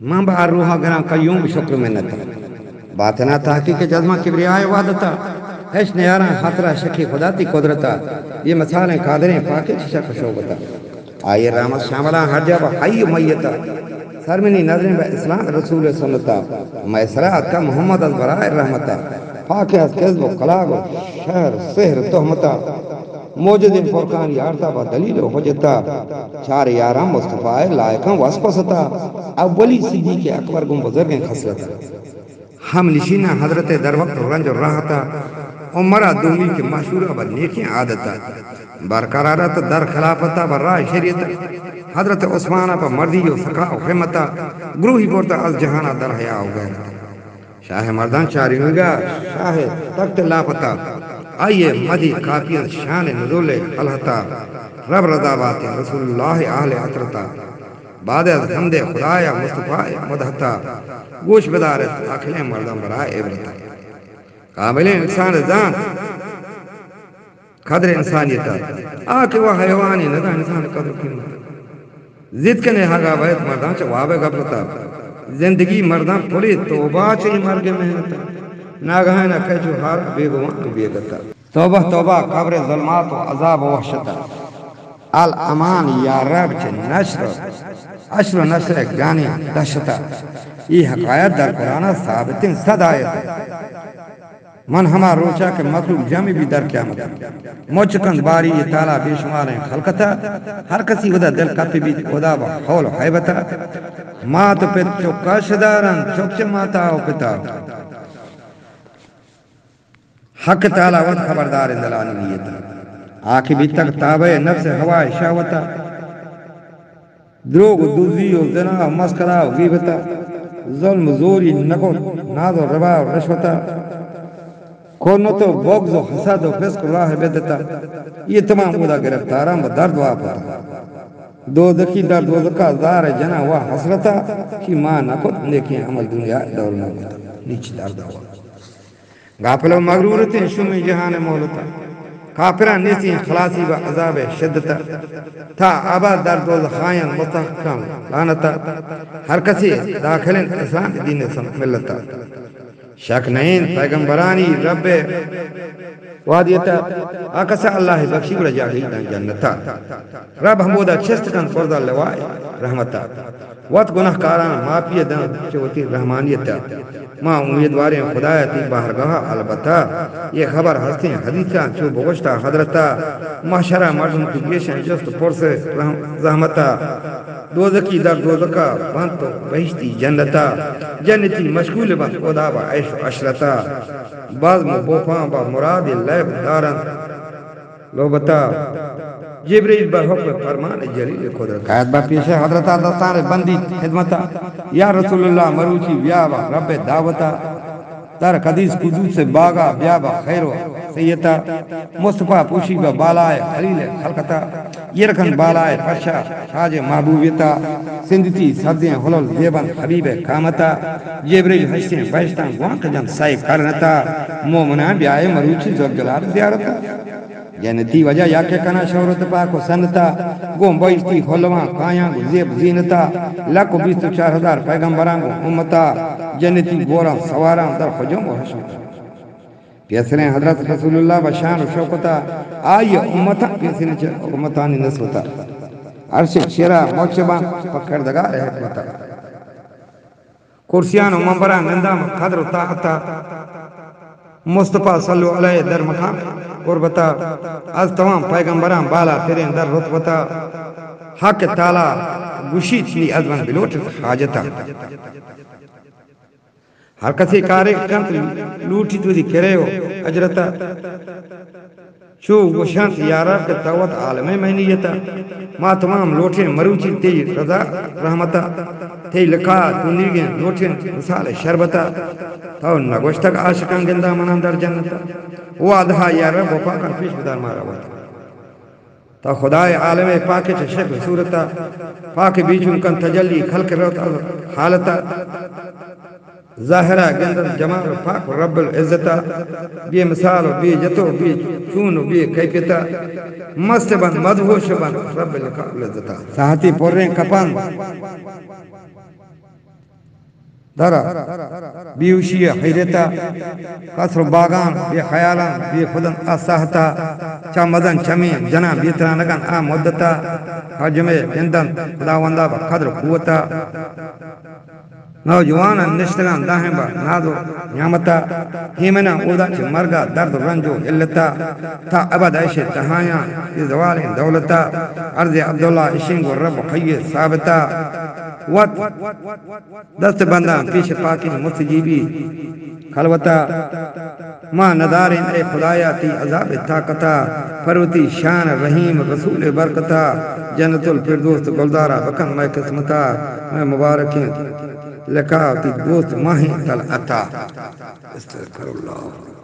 ماں بار روحا گران قیوم شکر منتا باطنا تحقیق جزمہ کبریائے وعدتا ہش نیاران خاطرہ شکی خدا تی قدرتا یہ مثالیں قادریں پاکے شک شوبتا آئیے رحمت شاملان ہر جب حی میتا سرمنی نظریں با اسلام رسول سنتا میسرات کا محمد از برائے رحمتا پاکے از کذب و قلاق و شہر سحر تہمتا موجد فرقان یارتا با دلیل و حجتا چار یاران مصطفیٰ لائقاں واسپستا اولی صدیق اکبر گم بزرگیں خسلتا ہم نشینہ حضرت در وقت رنج و راحتا عمرہ دومی کے مشہورہ بر نیکیں عادتا برقرارت در خلافتا بر راہ شریعتا حضرت عثمانہ پر مردی و سقا و خمتا گروہی پورتا از جہانہ در حیاء و غیرتا شاہ مردان چاری ہوگا شاہ تخت لاپتا آئیے مدی کافیت شان نزول خلحتا رب رضا بات رسول اللہ اہل عطرتا بعد از حمد خدای مصطفیٰ مدحتا گوش بدارت اکھلیں مردان برائے عبرتا قابل انسان زان قدر انسانیتا آکے وہ حیوانی ندا انسان قدر قیمت زد کنے حقا بیت مردان چواب گبرتا زندگی مردان پوری توبہ چلی مرگ محنتا ناگہاں نہ کچھ ہار بے گوان بے گتا توبہ توبہ قبر ظلمات و عذاب و وحشتا الامان یا رب چے نشر عشر و نشر گانی دشتا یہ حقائد در قرآن ثابتیں صد آیت من ہما روچا کے مخلوق جمع بھی در قیامت موچکند باری یہ تعالیٰ بے شمار ہیں خلقتا ہر کسی ودا دل کپی بھی خدا با حول و حیبتا مات پت چکا شدارن چکچ ماتا و پتا حق تعالیٰ ود خبردار اندلانی نیتا آنکھ بھی تک تابع نفس ہوائے شاوتا دروگ دوزی و زنا و مسکرہ و غیبتا ظلم زوری نقل ناز و ربا و رشوتا کونتو بغض و حسد و فسق و راہ بدتا یہ تمام خدا گرفتاران و درد واپتا دوزخی در دوزخا زار جنا و حسرتا کی ماں نکت لیکن عمل دنیا دور موتا نیچ درد ہوا غافل و مغرورتیں شمی جہان مولتا کافران نیسی خلاصی و عذاب شدتا تھا آباد در دوزخائن مستحقان لانتا ہر کسی داخلین اسلام دین ملتا شک نہیں پیغمبرانی رب وادیتا آکسا اللہ بخشی برجا گئی جنتا رب حمودہ چست کن پردہ لوائے رحمتا وقت گناہ کاران ماپی دن چوتی رحمانیتا ماں امیدواریں خدایتی باہرگاہ البتہ یہ خبر ہستی حدیثاں چو بگشتا حضرتا محشرہ مردم کی گیشن جست پرس زحمتا دوزکی در دوزکا بانتو بہشتی جنتا جنتی مشغول بند خدا با عیش و عشرتا بازم بوفان با مراد لیب دارن لوبتا جبریل با حکم فرمان جلیل قدرت قید با پیش حضرت دستان بندی خدمتا یا رسول اللہ مروچی بیا با رب دعوتا تر قدیس قدوس باغا بیا با خیر و سیتا مصطفیٰ پوشی با بالائے خلیل خلقتا یرکن بالائے فرشا شاج محبوبیتا سندتی سبزیں حلل زیبن حبیب کامتا جبریل حشتیں بہشتان گوانک جن سائی کرنتا مومنان بیائے مروچی زرگلار زیارتا جنتی وجہ یا کہ کنا شہرت پاک و سنتا گوم بایشتی خلوان کایاں گو زیب زینتا لکو 24,000 پیغمبران گو امتا جنتی گوران سواران در خجم و حشمتا پیسرین حضرت رسول اللہ بشان و شوکتا آئی امتا پیسرین امتانی نسوتا عرش شیرہ موچبان پکردگار حکمتا کرسیان و منبران نندام قدر و طاقتا مصطفیٰ صلی اللہ علیہ در مقام قربتا از تمام پیغمبران بالا ترین در رتبتا حق تعالی گوشید لی ازمن بلوٹ حاجتا ہر کسی کارے کنت لوٹی تو دی کرے ہو اجرتا شو گوشانت یاراب کے توت عالم مہنیتا ما تمام لوٹیں مروچی تیج رضا رحمتا تی لکھا دنیگیں لوٹیں مثال شربتا تو نگوشتک عاشقان گندہ منان در جنتا وعدہا یارب و پاکن پیش بدار مارا ہوتا تا خدای عالم پاک چھ شکل صورتا پاک بیچون کن تجلی خلق روتا حالتا ظاہرہ گندر جمال پاک رب العزتا بی مثال بی جتو بی چون بی کیفیتا مست بند مدہوش بند رب العزتا ساہتی پوریں کپان دارا بیوشی حیرتا قصر باغان بی خیالان بی خودن آساہتا چا مدن چمی جنا بیترانگان آ مدتا حجم جندن خداوندہ با قدر قوتا نوجوان نشتگان داہیں با نادو نعمتا ہیمنا اودا چھ مرگا درد رنجو علتا تا ابد عیش تہایاں زوال دولتا عرض عبداللہ اشنگ و رب حی ثابتا وقت دست بندان پیش پاکی مستجیبی خلوتا ما ندارین اے خدایا تی عذاب طاقتا فروتی شان رحیم رسول برکتا جنت الفردوس گلدارا بکن میں قسمتا میں مبارکیں لکا تی دوست ماہی تل عطا استغفر اللہ